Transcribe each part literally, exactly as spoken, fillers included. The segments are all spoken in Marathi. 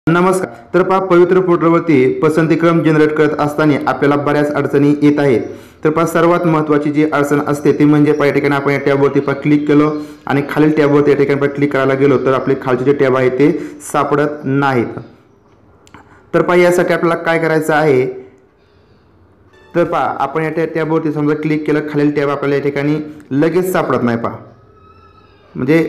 नमस्कार। तर पहा, पवित्र पोर्टलवरती पसंतीक्रम जनरेट करत असताना आपल्याला बऱ्याच अडचणी येत आहेत। तर पहा, सर्वात महत्त्वाची जी अडचण असते ती म्हणजे पहा, या ठिकाणी आपण या टॅबवरती पहा क्लिक केलो आणि खालील टॅबवरती या ठिकाणी पहा क्लिक करायला गेलो तर आपले खालचे जे टॅब आहे ते सापडत नाहीत। तर पहा, यासाठी आपल्याला काय करायचं आहे, तर पहा आपण या टॅबवरती समजा क्लिक केलं, खालील टॅब आपल्याला या ठिकाणी लगेच सापडत नाही। पहा म्हणजे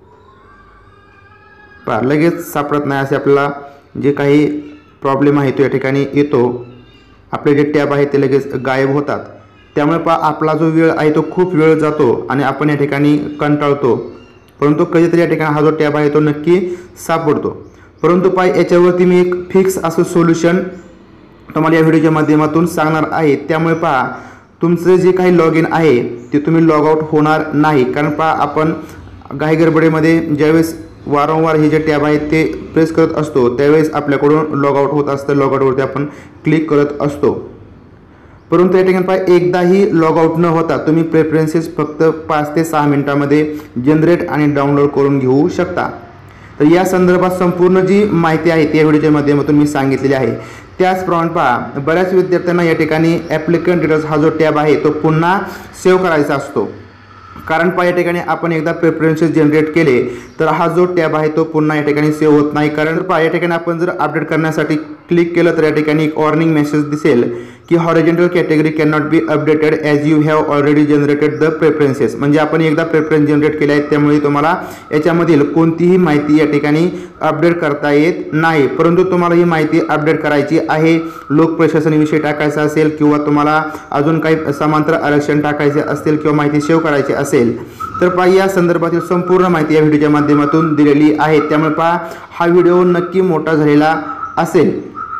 पहा लगेच सापडत नाही असे आपल्याला जे काही प्रॉब्लेम आहे तो या ठिकाणी येतो। आपले जे टॅब आहे ते लगेच गायब होतात। त्यामुळे पहा आपला जो वेळ आहे तो खूप वेळ जातो आणि आपण या ठिकाणी कंटाळतो, परंतु कधीतरी या ठिकाणी हा जो टॅब आहे तो नक्की सापडतो। परंतु पहा, याच्यावरती मी एक फिक्स असं सोल्युशन तुम्हाला या व्हिडिओच्या माध्यमातून सांगणार आहे। त्यामुळे पहा, तुमचं जे काही लॉग इन आहे ते तुम्ही लॉग आउट होणार नाही। कारण पहा, आपण घाई गडबडीमध्ये ज्यावेळेस वारंवार हे जे टॅब आहेत ते प्रेस करत असतो त्यावेळेस आपल्याकडून लॉग आउट होत असतं, लॉग आउटवरती आपण क्लिक करत असतो। परंतु या ठिकाणी पहा, एकदाही लॉग आउट न होता तुम्ही प्रेफरन्सेस फक्त पाच ते सहा मिनिटांमध्ये जनरेट आणि डाउनलोड करून घेऊ शकता। तर या संदर्भात संपूर्ण जी माहिती आहे त्या व्हिडिओच्या माध्यमातून मी सांगितलेली आहे। त्याचप्रमाणे पहा, बऱ्याच विद्यार्थ्यांना या ठिकाणी ॲप्लिकंट डिटेल्स हा जो टॅब आहे तो पुन्हा सेव्ह करायचा असतो। कारण पहा, या ठिकाणी आपण एकदा प्रेफरन्सेस जनरेट केले तर हा जो टॅब आहे तो पुन्हा या ठिकाणी सेव्ह होत नाही। कारण पहा, या ठिकाणी आपण जर अपडेट करण्यासाठी क्लिक केलं तर या ठिकाणी एक वॉर्निंग मेसेज दिसेल की horizontal category can not be updated as you have already generated the preferences. म्हणजे आपण एकदा प्रेफरन्स जनरेट केले आहेत, त्यामुळे तुम्हाला याच्यामधील कोणतीही माहिती या ठिकाणी अपडेट करता येत नाही। परंतु तुम्हाला ही माहिती अपडेट करायची आहे, लोक प्रशासनाविषयी टाकायचं असेल किंवा तुम्हाला अजून काही समांतर आरक्षण टाकायचे असतील किंवा माहिती सेव्ह करायची असेल तर पहा, या संदर्भातील संपूर्ण माहिती या व्हिडिओच्या माध्यमातून दिलेली आहे। त्यामुळे पहा, हा व्हिडिओ नक्की मोठा झालेला असेल,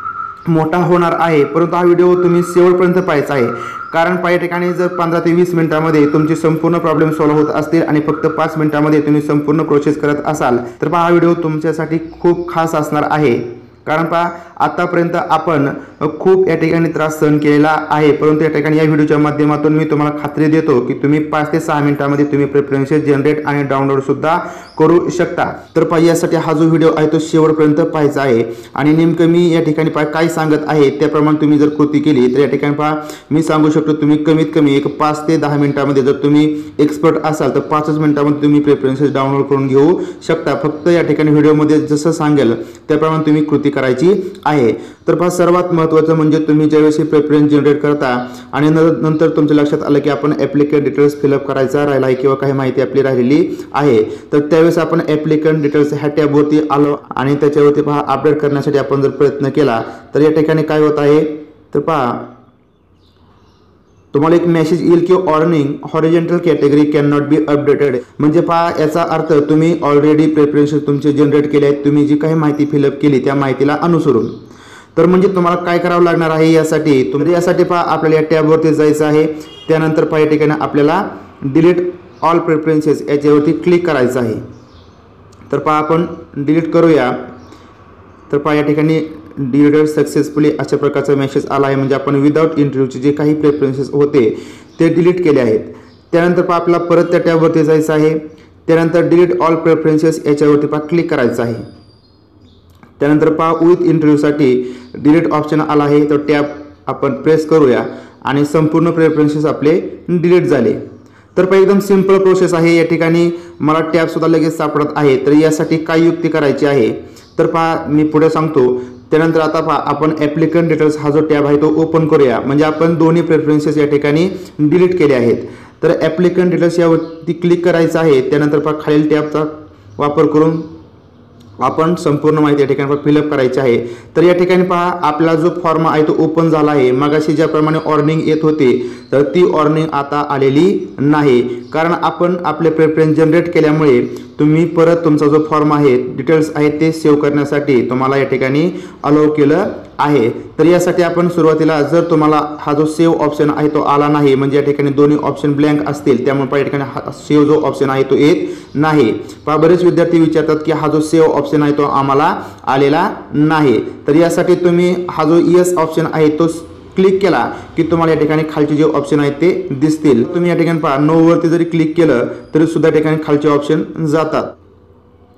मोठा होणार आहे, परंतु हा व्हिडिओ तुम्ही शेवटपर्यंत पाहायचा आहे। कारण पहा, या ठिकाणी जर पंधरा ते वीस मिनिटांमध्ये तुमचे संपूर्ण प्रॉब्लेम सॉल्व्ह होत असतील आणि फक्त पाच मिनिटांमध्ये तुम्ही संपूर्ण प्रोसेस करत असाल तर पहा, हा व्हिडिओ तुमच्यासाठी खूप खास असणार आहे। कारण पहा, आतापर्यंत आपण खूप या ठिकाणी त्रास सहन केलेला आहे, परंतु या ठिकाणी या व्हिडिओच्या माध्यमातून मी तुम्हाला खात्री देतो की तुम्ही पाच ते सहा मिनिटांमध्ये तुम्ही प्रेफरन्सेस जनरेट आणि डाउनलोड सुद्धा करू शकता। तर पहा, यासाठी हा जो व्हिडिओ आहे तो शेवटपर्यंत पाहायचा आहे आणि नेमकं मी या ठिकाणी पहा काय सांगत आहे त्याप्रमाणे तुम्ही जर कृती केली तर या ठिकाणी पहा, मी सांगू शकतो तुम्ही कमीत कमी एक पाच ते दहा मिनिटांमध्ये जर तुम्ही एक्सपर्ट असाल तर पाचच मिनिटांमध्ये तुम्ही प्रेफरन्सेस डाउनलोड करून घेऊ शकता। फक्त या ठिकाणी व्हिडिओमध्ये जसं सांगेल त्याप्रमाणे तुम्ही कृती करायची आहे। तर पहा, सर्वात महत्त्वाचं म्हणजे तुम्ही ज्यावेळेस प्रेफरन्स जनरेट करता आणि नंतर तुमच्या लक्षात आलं की आपण ॲप्लिकंट डिटेल्स फिलअप करायचा राहिला आहे किंवा काही माहिती आपली राहिलेली आहे, तर त्यावेळेस आपण ॲप्लिकंट डिटेल्स ह्या टॅबवरती आलो आणि त्याच्यावरती पहा अपडेट करण्यासाठी आपण जर प्रयत्न केला तर या ठिकाणी काय होत आहे, तर पहा तुम्हाला एक मेसेज येईल की warning horizontal category can not be updated. म्हणजे पहा, याचा अर्थ तुम्ही ऑलरेडी प्रेफरन्सेस तुमचे जनरेट केले आहेत, तुम्ही जी काही माहिती फिलअप केली त्या माहितीला अनुसरून। तर म्हणजे तुम्हाला काय करावं लागणार आहे यासाठी, तुम्ही यासाठी पहा आपल्याला या टॅबवरती जायचं आहे। त्यानंतर पहा, या ठिकाणी आपल्याला डिलीट ऑल प्रेफरन्सेस याच्यावरती क्लिक करायचं आहे। तर पहा, आपण डिलीट करूया। तर पहा, या ठिकाणी डिलीटेड सक्सेसफुली अशा प्रकारचा मेसेज आला आहे, म्हणजे आपण विदाउट इंटरव्ह्यूचे जे काही प्रेफरन्सेस होते ते डिलीट केले आहेत। त्यानंतर पहा, आपल्याला परत त्या टॅबवरती जायचं आहे। त्यानंतर डिलीट ऑल प्रेफरन्सेस याच्यावरती पहा क्लिक करायचं आहे। त्यानंतर पहा, विथ इंटरव्ह्यूसाठी डिलीट ऑप्शन आला आहे, तो टॅब आपण प्रेस करूया आणि संपूर्ण प्रेफरन्सेस आपले डिलीट झाले। तर पहा, एकदम सिंपल प्रोसेस आहे। या ठिकाणी मला टॅबसुद्धा लगेच सापडत आहे, तर यासाठी काय युक्ती करायची आहे तर पहा मी पुढे सांगतो। त्यानंतर आता पहा, आपण ॲप्लिकंट डिटेल्स हा जो टॅब आहे तो ओपन करूया, म्हणजे आपण दोन्ही प्रेफरन्सेस या ठिकाणी डिलीट केले आहेत। तर ॲप्लिकंट डिटेल्स यावरती क्लिक करायचं आहे। त्यानंतर पहा, खालील टॅबचा वापर करून आपण संपूर्ण माहिती या ठिकाणी फिलअप करायची आहे। तर या ठिकाणी पहा, आपला जो फॉर्म आहे तो ओपन झाला आहे। मगाशी ज्याप्रमाणे वॉर्निंग येत होती तर ती वॉर्निंग आता आलेली नाही, कारण आपण आपले प्रेफरन्स जनरेट केल्यामुळे तुम्ही परत तुमचा जो फॉर्म आहे डिटेल्स आहेत ते सेव्ह करण्यासाठी तुम्हाला या ठिकाणी अलाउ केलं आहे। तर यासाठी आपण सुरुवातीला जर तुम्हाला हा जो सेव्ह ऑप्शन आहे तो आला नाही, म्हणजे या ठिकाणी दोन्ही ऑप्शन ब्लँक असतील, त्यामुळे पहा या ठिकाणी हा सेव्ह जो ऑप्शन आहे तो येत नाही। पहा, बरेच विद्यार्थी विचारतात की हा जो सेव्ह ऑप्शन आहे तो आम्हाला आलेला नाही। तर यासाठी तुम्ही हा जो येस ऑप्शन आहे तो क्लिक केला की तुम्हाला या ठिकाणी खालचे जे ऑप्शन आहेत ते दिसतील। तुम्ही या ठिकाणी पहा, नो वरती जरी क्लिक केलं तरी सुद्धा या ठिकाणी खालचे ऑप्शन जातात।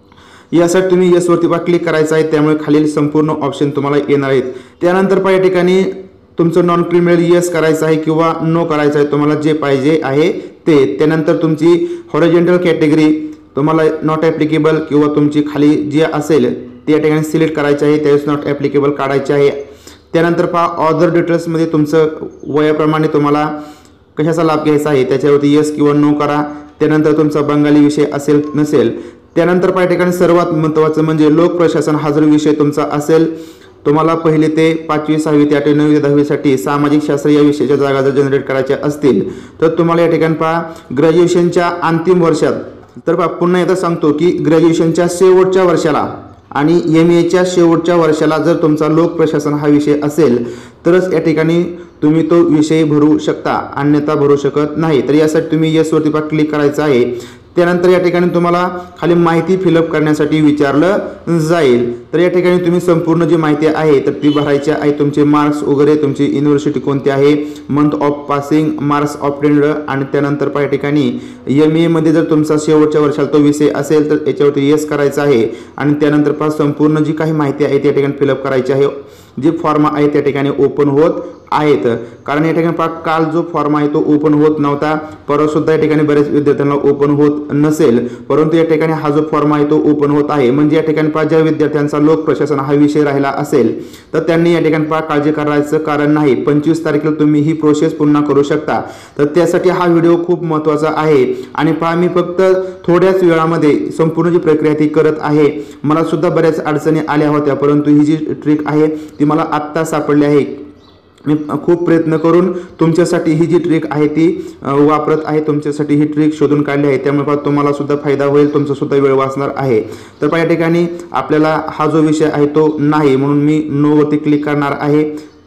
यासाठी तुम्ही येसवरती पहा क्लिक करायचं आहे, त्यामुळे खालील संपूर्ण ऑप्शन तुम्हाला येणार आहेत। त्यानंतर पहा या ठिकाणी तुमचं नॉन क्रिमिनल येस करायचं आहे किंवा नो करायचं आहे, तुम्हाला जे पाहिजे आहे ते। त्यानंतर तुमची हॉरिझॉन्टल कॅटेगरी तुम्हाला नॉट ॲप्लिकेबल किंवा तुमची खाली जे असेल ते या ठिकाणी सिलेक्ट करायचे आहे, त्यावेळेस नॉट ॲप्लिकेबल काढायचे आहे। त्यानंतर पहा ऑदर डिटेल्समध्ये तुमचं वयाप्रमाणे तुम्हाला कशाचा लाभ घ्यायचा आहे त्याच्यावरती येस किंवा नो करा। त्यानंतर तुमचा बंगाली विषय असेल नसेल। त्यानंतर पहा या ठिकाणी सर्वात महत्त्वाचं म्हणजे लोक प्रशासन हा जर विषय तुमचा असेल, तुम्हाला पहिली ते पाचवी सहावी ते आठवी नववी दहावीसाठी सामाजिक शास्त्र या विषयाच्या जागा जर जनरेट करायच्या असतील तर तुम्हाला या ठिकाणी पहा ग्रॅज्युएशनच्या अंतिम वर्षात, तर पहा पुन्हा एकदा सांगतो की ग्रॅज्युएशनच्या शेवटच्या वर्षाला आणि एम एच्या शेवटच्या वर्षाला जर तुमचा लोक प्रशासन हा विषय असेल तरच या ठिकाणी तुम्ही तो विषय भरू शकता, अन्यथा भरू शकत नाही। तर यासाठी तुम्ही येसवरती पहा क्लिक करायचं आहे। त्यानंतर या ठिकाणी तुम्हाला खाली माहिती फिलअप करण्यासाठी विचारलं जाईल, तर या ठिकाणी तुम्ही संपूर्ण जी माहिती आहे तर ती भरायची आहे। तुमचे मार्क्स वगैरे, तुमची युनिव्हर्सिटी कोणती आहे, month of passing, marks obtained आणि त्यानंतर पहा या ठिकाणी एम ए मध्ये जर तुमचा शेवटच्या वर्षाला तो विषय असेल तर याच्यावरती येस करायचं आहे। आणि त्यानंतर पहा संपूर्ण जी काही माहिती आहे त्या ठिकाणी फिलअप करायची आहे। जे फॉर्म आहे त्या ठिकाणी ओपन होत आहेत, कारण या ठिकाणी पहा काल जो फॉर्म आहे तो ओपन होत नव्हता, परवा सुद्धा या ठिकाणी बरेच विद्यार्थ्यांना ओपन होत नसेल, परंतु या ठिकाणी हा जो फॉर्म आहे तो ओपन होत आहे। म्हणजे या ठिकाणी पहा ज्या विद्यार्थ्यांचा लोक प्रशासन हा विषय राहिला असेल तर त्यांनी या ठिकाणी पहा काळजी करायचं कारण नाही। पंचवीस तारखेला तुम्ही ही प्रोसेस पुन्हा करू शकता, तर त्यासाठी हा व्हिडिओ खूप महत्त्वाचा आहे। आणि पहा मी फक्त थोड्याच वेळामध्ये संपूर्ण जी प्रक्रिया ती करत आहे। मला सुद्धा बऱ्याच अडचणी आल्या होत्या, परंतु ही जी ट्रिक आहे ती मला आत्ता सापडली आहे। मी खूप प्रयत्न करून तुमच्यासाठी ही जी ट्रिक आहे ती वापरत आहे, तुमच्यासाठी ही ट्रिक शोधून काढली आहे, त्यामुळे पहा तुम्हाला सुद्धा फायदा होईल, तुमचा सुद्धा वेळ वाचणार आहे। तर पहा या ठिकाणी आपल्याला हा जो विषय आहे तो नाही, म्हणून मी नो वरती क्लिक करणार आहे।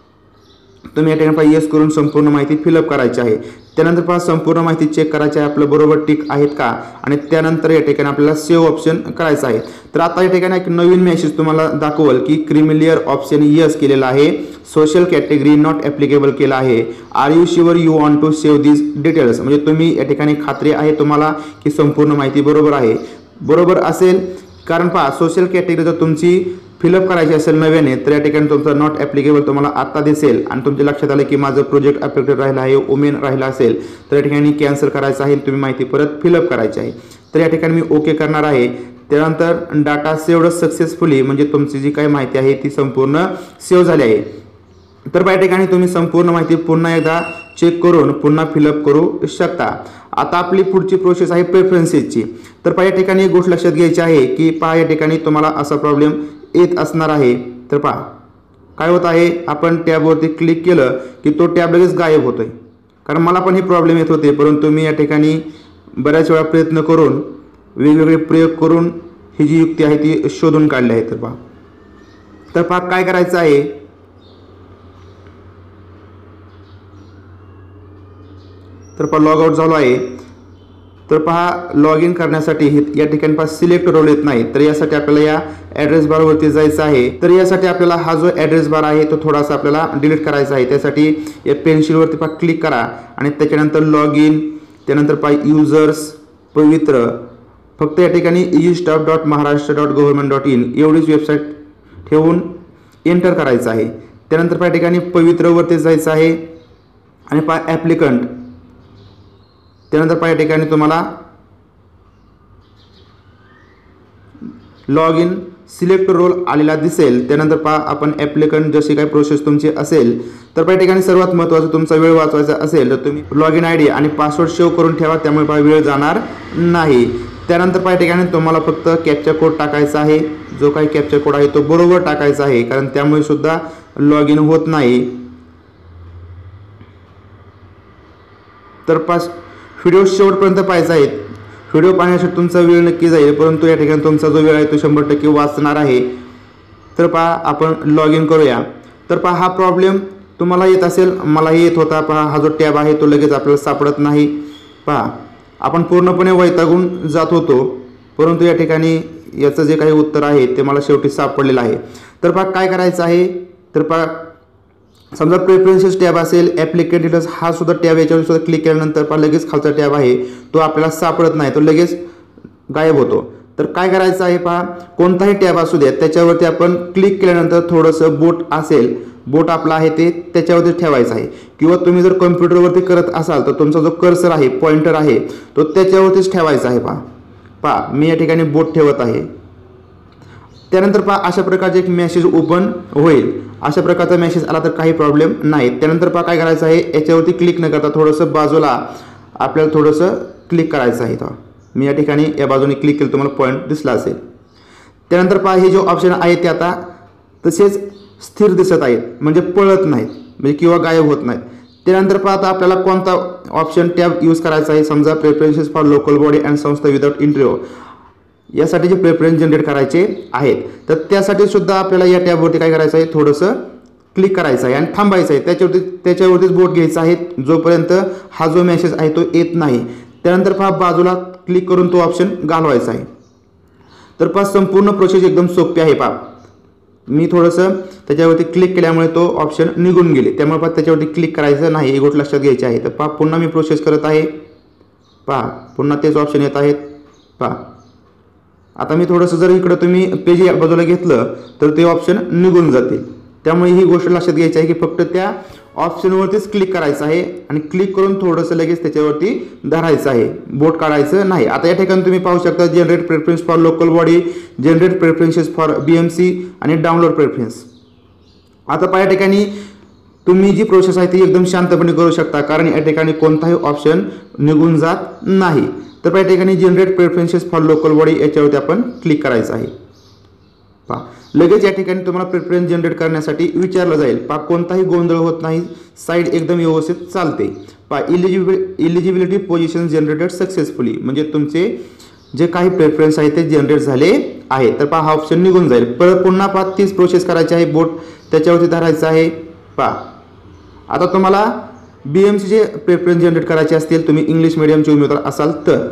तुम्ही या ठिकाणी पहा येस करून संपूर्ण माहिती फिलअप करायची आहे। त्यानंतर पहा संपूर्ण माहिती चेक करायची आहे, आपलं बरोबर टिक आहेत का, आणि त्यानंतर या ठिकाणी आपल्याला सेव्ह ऑप्शन करायचं आहे। तर आता या ठिकाणी एक नवीन मेसेज तुम्हाला दाखवल की क्रिमिलियर ऑप्शन येस केलेला आहे, सोशल कॅटेगरी नॉट ॲप्लिकेबल केला आहे, are you sure you want to save this details, म्हणजे तुम्ही या ठिकाणी खात्री आहे तुम्हाला की संपूर्ण माहिती बरोबर आहे। बरोबर असेल, कारण पहा सोशल कॅटेगरी जर तुमची फिलअप करायची असेल नव्याने तर या ठिकाणी तुमचा नॉट ॲप्लिकेबल तुम्हाला आत्ता दिसेल, आणि तुमच्या लक्षात आलं की माझं प्रोजेक्ट अफेक्टेड राहिला आहे, वुमेन राहिला असेल तर या ठिकाणी कॅन्सल करायचं आहे, तुम्ही माहिती परत फिलअप करायची आहे। तर या ठिकाणी मी ओके करणार आहे। त्यानंतर डाटा सेव्ड सक्सेसफुली, म्हणजे तुमची जी काही माहिती आहे ती संपूर्ण सेव्ह झाली आहे। तर या ठिकाणी तुम्ही संपूर्ण माहिती पुन्हा एकदा चेक करून पुन्हा फिलअप करू शकता। आता आपली पुढची प्रोसेस आहे प्रेफरन्सेसची। तर पहा या ठिकाणी एक गोष्ट लक्षात घ्यायची आहे की पहा या ठिकाणी तुम्हाला असा प्रॉब्लेम येत असणार आहे। तर पहा काय होत आहे, आपण टॅबवरती क्लिक केलं की तो टॅब लगेच गायब होतोय, कारण मला पण हे प्रॉब्लेम येत होते, परंतु मी या ठिकाणी बऱ्याच वेळा प्रयत्न करून वेगवेगळे प्रयोग करून ही जी युक्ती आहे ती शोधून काढली आहे। तर पहा तर पहा काय करायचं आहे, तर पहा लॉग आउट झालो आहे। तर पहा लॉग इन करण्यासाठी या ठिकाणी पहा सिलेक्ट रोल येत नाही, तर यासाठी आपल्याला या ॲड्रेस बारवरती जायचं आहे। तर यासाठी आपल्याला हा जो ॲड्रेस बार आहे तो थोडासा आपल्याला डिलीट करायचा आहे। त्यासाठी या पेन्सिलवरती पहा क्लिक करा आणि त्याच्यानंतर लॉग इन, त्यानंतर पहा युजर्स पवित्र, फक्त या ठिकाणी e staff dot Maharashtra dot government dot in एवढीच वेबसाईट ठेवून एंटर करायचं आहे। त्यानंतर पहा या ठिकाणी पवित्रवरती जायचं आहे आणि पहा ॲप्लिकंट, त्यानंतर पहा या ठिकाणी तुम्हाला लॉग इन सिलेक्ट रोल आलेला दिसेल। त्यानंतर पहा आपण ॲप्लिकंट जशी काही प्रोसेस तुमची असेल तर पहा या ठिकाणी सर्वात महत्त्वाचं तुमचा वेळ वाचवायचा असेल तर तुम्ही लॉग इन आय डी आणि पासवर्ड सेव्ह करून ठेवा, त्यामुळे पहा वेळ जाणार नाही। त्यानंतर पहा या ठिकाणी तुम्हाला फक्त कॅप्चा कोड टाकायचा आहे, जो काही कॅप्चा कोड आहे तो बरोबर टाकायचा आहे, कारण त्यामुळे सुद्धा लॉग इन होत नाही। तर पास व्हिडिओ शेवटपर्यंत पाहायचा आहे, व्हिडिओ पाहण्यासाठी तुमचा वेळ नक्की जाईल, परंतु या ठिकाणी तुमचा जो वेळ आहे तो शंभर टक्के वाचणार आहे। तर पहा आपण लॉग इन करूया। तर पहा हा प्रॉब्लेम तुम्हाला येत असेल, मलाही येत होता। पहा हा जो टॅब आहे तो लगेच आपल्याला सापडत नाही। पहा आपण पूर्णपणे वैतागून जात होतो, परंतु या ठिकाणी याचं जे काही उत्तर आहे ते मला शेवटी सापडलेलं आहे। तर पहा काय करायचं आहे, तर पहा समजा प्रेफरन्सेस टॅब असेल, ॲप्लिकेट डिटेल्स हा सुद्धा टॅब, याच्यावर सुद्धा क्लिक केल्यानंतर पहा लगेच खालचा टॅब आहे तो आपल्याला सापडत नाही, तो लगेच गायब होतो। तर काय करायचं आहे पहा, कोणताही टॅब असू द्या त्याच्यावरती आपण क्लिक केल्यानंतर थोडंसं बोट असेल, बोट आपला आहे ते त्याच्यावरती ठेवायचं आहे, किंवा तुम्ही जर कम्प्युटरवरती करत असाल तर तुमचा जो कर्सर आहे, पॉइंटर आहे, तो त्याच्यावरतीच ठेवायचा आहे. पहा पहा मी या ठिकाणी बोट ठेवत आहे. त्यानंतर पहा अशा प्रकारचे एक मेसेज ओपन होईल. अशा प्रकारचा मेसेज आला तर काही प्रॉब्लेम नाही. त्यानंतर पहा काय करायचं आहे, याच्यावरती क्लिक न करता थोडंसं बाजूला आपल्याला थोडंसं क्लिक करायचं आहे. मी या ठिकाणी या बाजूने क्लिक केलं, तुम्हाला पॉईंट दिसला असेल. त्यानंतर पहा हे जो ऑप्शन आहे ते आता तसेच स्थिर दिसत आहेत, म्हणजे पळत नाहीत, म्हणजे किंवा गायब होत नाहीत. त्यानंतर पहा आता आपल्याला कोणता ऑप्शन टॅब यूज करायचा आहे. समजा preferences for local body and संस्था विदाउट इंटरव्ह्यू, यासाठी जे प्रेफरन्स जनरेट करायचे आहेत, तर त्यासाठी सुद्धा आपल्याला या टॅबवरती काय करायचं आहे, थोडंसं क्लिक करायचं आहे आणि थांबायचं आहे. त्याच्यावरती त्याच्यावरतीच बोट घ्यायचं आहे जोपर्यंत हा जो मेसेज आहे तो येत नाही. त्यानंतर पहा बाजूला क्लिक करून तो ऑप्शन घालवायचा आहे. तर पहा संपूर्ण प्रोसेस एकदम सोपी आहे. पहा मी थोडंसं त्याच्यावरती क्लिक केल्यामुळे तो ऑप्शन निघून गेले, त्यामुळे पहा त्याच्यावरती क्लिक करायचं नाही, ही गोष्ट लक्षात घ्यायची आहे. तर पहा पुन्हा मी प्रोसेस करत आहे. पहा पुन्हा तेच ऑप्शन येत आहेत. पहा आता मी थोडंसं जर इकडं तुम्ही पेज या बाजूला घेतलं तर ते ऑप्शन निघून जातील. त्यामुळे ही गोष्ट लक्षात घ्यायची आहे की फक्त त्या ऑप्शनवरतीच क्लिक करायचं आहे आणि क्लिक करून थोडंसं लगेच त्याच्यावरती धरायचं आहे, बोट काढायचं नाही. आता या ठिकाणी तुम्ही पाहू शकता generate preference for local body, generate preferences for B M C आणि डाउनलोड प्रेफरन्स. आता पहा या ठिकाणी तुम्ही जी प्रोसेस आहे ती एकदम शांतपणे करू शकता, कारण या ठिकाणी कोणताही ऑप्शन निघून जात नाही. तर पहा या ठिकाणी generate preferences for local body याच्यावरती आपण क्लिक करायचं आहे. पहा लगेच या ठिकाणी तुम्हाला प्रेफरन्स जनरेट करण्यासाठी विचारलं जाईल. पहा कोणताही गोंधळ होत नाही, साईड एकदम व्यवस्थित चालते. पहा eligible eligibility position generated successfully, म्हणजे तुमचे जे काही प्रेफरन्स आहे ते जनरेट झाले आहे. तर पहा हा ऑप्शन निघून जाईल. परत पुन्हा पहा तीच प्रोसेस करायची आहे, बोट त्याच्यावरती धरायचं आहे. पहा आता तुम्हाला बी एम सीचे प्रेफरन्स जनरेट करायचे असतील, तुम्ही इंग्लिश मिडियमचे उमेदवार असाल तर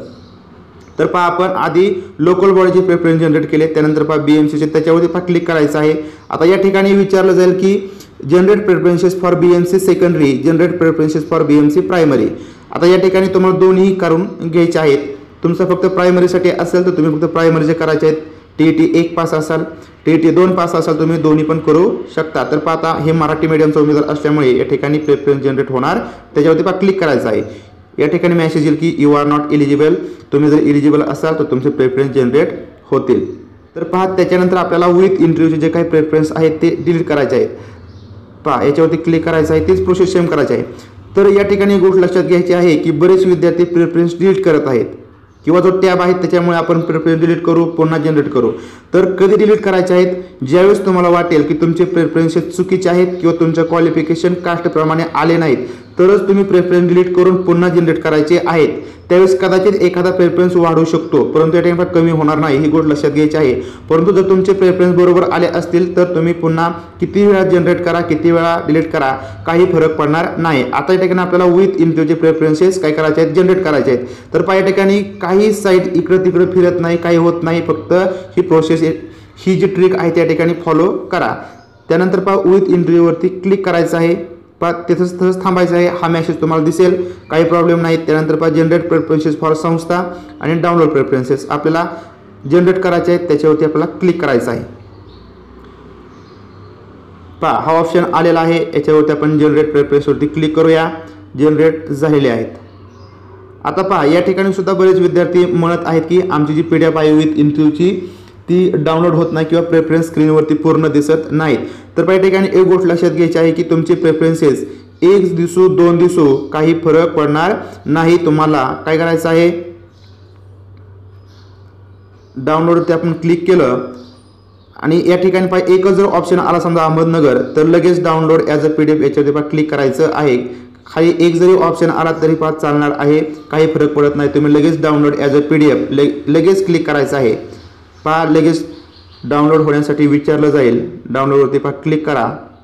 तर पहा आपण आधी लोकल बॉडीचे प्रेफरन्स जनरेट केले, त्यानंतर पहा बी एम सीचे त्याच्यावरती पहा क्लिक करायचं आहे. आता या ठिकाणी विचारलं जाईल की generate preferences for B M C secondary, generate preferences for B M C primary. आता या ठिकाणी तुम्हाला दोन्ही करून घ्यायचे आहेत. तुमचं फक्त प्रायमरीसाठी असेल तर तुम्ही फक्त प्रायमरीचे करायचे आहेत. टी ई टी एक पास असाल, टी ई टी दोन पास असाल, तुम्ही दोन्ही पण करू शकता. तर पहा आता हे मराठी मीडियमचा उमेदवार असल्यामुळे या ठिकाणी प्रेफरन्स जनरेट होणार, त्याच्यावरती पहा क्लिक करायचं आहे. या ठिकाणी मेसेज येईल की यू आर नॉट एलिजिबल, तुम्ही जर एलिजिबल असाल तर तुमचे प्रेफरन्स जनरेट होतील. तर पहा त्याच्यानंतर आपल्याला विथ इंटरव्ह्यूचे जे काही प्रेफरन्स आहेत ते डिलीट करायचे आहेत. पहा याच्यावरती क्लिक करायचं आहे, तीच प्रोसेस सेम करायची आहे. तर या ठिकाणी गोष्ट लक्षात घ्यायची आहे की बरेच विद्यार्थी प्रेफरन्स डिलीट करत आहेत, किंवा जो टॅब आहे त्याच्यामुळे आपण प्रेफरन्स डिलीट करू, पुन्हा जनरेट करू. तर कधी डिलीट करायचे आहेत, ज्यावेळेस तुम्हाला वाटेल की तुमचे प्रेफरन्सेस चुकीचे आहेत किंवा तुमचं क्वालिफिकेशन कास्टप्रमाणे आले नाहीत, तरच तुम्ही प्रेफरन्स डिलीट करून पुन्हा जनरेट करायचे आहेत. त्यावेळेस कदाचित एखादा प्रेफरन्स वाढू शकतो, परंतु या ठिकाणी कमी होणार नाही, ही गोष्ट लक्षात घ्यायची आहे. परंतु जर तुमचे प्रेफरन्स बरोबर आले असतील तर तुम्ही पुन्हा किती वेळा जनरेट करा, किती वेळा डिलीट करा, काही फरक पडणार नाही. आता या ठिकाणी आपल्याला विथ इंटरव्ह्यूचे प्रेफरन्सेस काय करायचे आहेत, जनरेट करायचे आहेत. तर पहा या ठिकाणी काही साईड इकडं तिकडं फिरत नाही, काही होत नाही, फक्त ही प्रोसेस ही जी ट्रिक आहे त्या ठिकाणी फॉलो करा. त्यानंतर पहा विथ इंटरव्ह्यूवरती क्लिक करायचं आहे. पहा तिथंच तसंच थांबायचं आहे. हा मेसेज तुम्हाला दिसेल, काही प्रॉब्लेम नाही. त्यानंतर पहा जनरेट प्रेफरन्सेस फॉर संस्था आणि डाउनलोड प्रेफरन्सेस आपल्याला जनरेट करायचे आहेत, त्याच्यावरती आपल्याला क्लिक करायचं आहे. पहा हा ऑप्शन आलेला आहे, याच्यावरती आपण जनरेट प्रेफरन्सवरती क्लिक करूया. जनरेट झालेले आहेत. आता पहा या ठिकाणी सुद्धा बरेच विद्यार्थी म्हणत आहेत की आमची जी पी डी एफ आहे विथ इंटरव्ह्यूची ती डाउनलोड होत नाही किंवा प्रेफरन्स स्क्रीनवरती पूर्ण दिसत नाहीत. तर पहा या ठिकाणी एक गोष्ट लक्षात घ्यायची आहे की तुमचे प्रेफरन्सेस एक दिसू दोन दिसू काही फरक पडणार नाही. तुम्हाला काय करायचं आहे, डाउनलोडवरती आपण क्लिक केलं आणि या ठिकाणी पहा एकच जर ऑप्शन आला समजा अहमदनगर, तर लगेच download as a P D F याच्यावरती पहा क्लिक करायचं आहे. खाली एक जरी ऑप्शन आला तरी पहा चालणार आहे, काही फरक पडत नाही. तुम्ही लगेच download as a P D F लगेच क्लिक करायचं आहे. पहा लगेच डाउनलोड होण्यासाठी विचारलं जाईल, डाउनलोडवरती पहा क्लिक करा.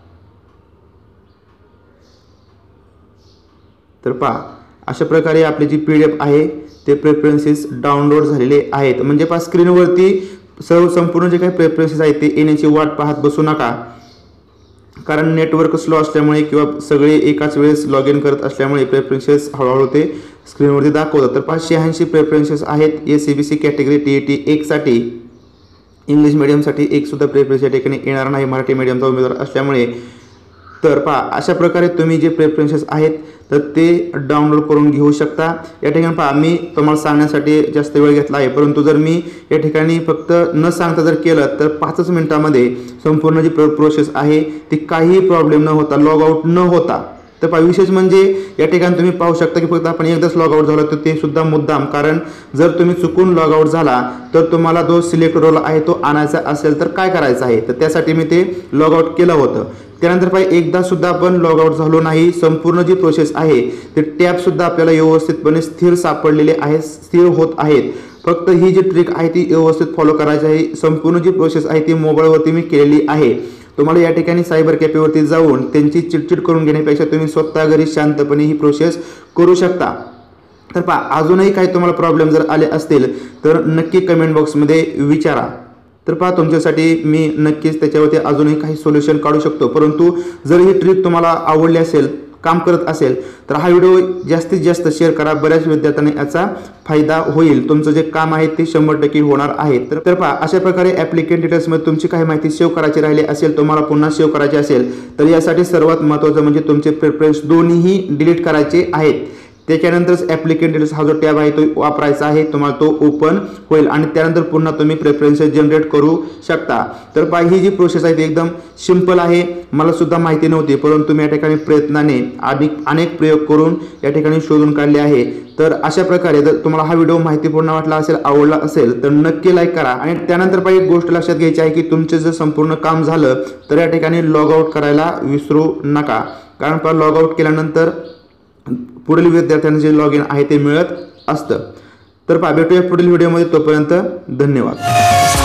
तर पहा अशा प्रकारे आपली जी पी डी एफ आहे ते प्रेफरन्सेस डाउनलोड झालेले आहेत. म्हणजे पहा स्क्रीनवरती सर्व संपूर्ण जे काही प्रेफरन्सेस आहेत ते येण्याची वाट पाहत बसू नका. कारण नेटवर्क स्लो असल्यामुळे किंवा सगळे एकाच वेळेस लॉग इन करत असल्यामुळे प्रेफरन्सेस हळूहळू ते स्क्रीनवरती दाखवतात। तर पाचशे ऐंशी प्रेफरन्सेस आहेत A C B C category T E T एकसाठी। इंग्लिश मिडियमसाठी एकसुद्धा प्रेफरन्स या ठिकाणी येणार नाही मराठी मिडियमचा उमेदवार असल्यामुळे। तर पहा अशा प्रकारे तुम्ही जे प्रेफरन्सेस आहेत तर ते डाउनलोड करून घेऊ शकता। या ठिकाणी पहा मी तुम्हाला सांगण्यासाठी जास्त वेळ घेतला आहे, परंतु जर मी या ठिकाणी फक्त न सांगता जर केलं तर पाचच मिनिटामध्ये संपूर्ण जी प्रोसेस आहे ती काही प्रॉब्लेम न होता लॉग आउट न होता। तर पहा विशेष म्हणजे या ठिकाणी तुम्ही पाहू शकता की फक्त आपण एकदाच लॉग आउट झालो तर ते सुद्धा मुद्दाम, कारण जर तुम्ही चुकून लॉग आउट झाला तर तुम्हाला जो सिलेक्ट रोल आहे तो आणायचा असेल तर काय करायचं आहे, तर त्यासाठी मी ते लॉग आउट केलं होतं। त्यानंतर पाहिजे एकदा सुद्धा आपण लॉग आउट झालो नाही, संपूर्ण जी प्रोसेस आहे ते टॅब सुद्धा आपल्याला व्यवस्थितपणे स्थिर सापडलेले आहेत, स्थिर होत आहेत। फक्त ही जी ट्रिक आहे ती व्यवस्थित फॉलो करायची आहे। संपूर्ण जी प्रोसेस आहे ती मोबाईलवरती मी केलेली आहे। तुम्हाला या ठिकाणी सायबर कॅफेवरती जाऊन त्यांची चिडचिड करून घेण्यापेक्षा तुम्ही स्वतः घरी शांतपणे ही प्रोसेस करू शकता। तर पहा अजूनही काही तुम्हाला प्रॉब्लेम जर आले असतील तर नक्की कमेंट बॉक्समध्ये विचारा। तर पहा तुमच्यासाठी मी नक्कीच त्याच्यावरती अजूनही काही सोल्युशन काढू शकतो, परंतु जर ही ट्रिक तुम्हाला आवडली असेल, काम करत असेल तर हा व्हिडिओ जास्तीत जास्त शेअर करा। बऱ्याच विद्यार्थ्यांना याचा फायदा होईल, तुमचं जे काम आहे ते शंभर टक्के होणार आहे। तर तर पहा अशा प्रकारे ॲप्लिकेंट डिटेल्समध्ये तुमची काही माहिती सेव्ह करायची राहिली असेल, तुम्हाला पुन्हा सेव्ह करायची असेल तर यासाठी सर्वात महत्त्वाचं म्हणजे तुमचे प्रेफरन्स दोन्हीही डिलीट करायचे आहेत। त्याच्यानंतरच ॲप्लिकेंट डिटेल्स हा जो टॅब आहे तो वापरायचा आहे, तुम्हाला तो ओपन होईल आणि त्यानंतर पुन्हा तुम्ही प्रेफरन्सेस जनरेट करू शकता। तर पहा ही जी प्रोसेस आहे ती एकदम सिंपल आहे, मला सुद्धा माहिती नव्हती, परंतु मी या ठिकाणी प्रयत्नाने अधिक अनेक प्रयोग करून या ठिकाणी शोधून काढले आहे। तर अशा प्रकारे जर तुम्हाला हा व्हिडिओ माहितीपूर्ण वाटला असेल, आवडला असेल तर नक्की लाईक करा। आणि त्यानंतर पाहिजे एक गोष्ट लक्षात घ्यायची आहे की तुमचे जर संपूर्ण काम झालं तर या ठिकाणी लॉग आउट करायला विसरू नका, कारण पहा लॉग आउट केल्यानंतर पुढील विद्यार्थ्यांना जे लॉग इन आहे ते मिळत असतं। तर पहा भेटूया पुढील व्हिडिओमध्ये, तोपर्यंत धन्यवाद।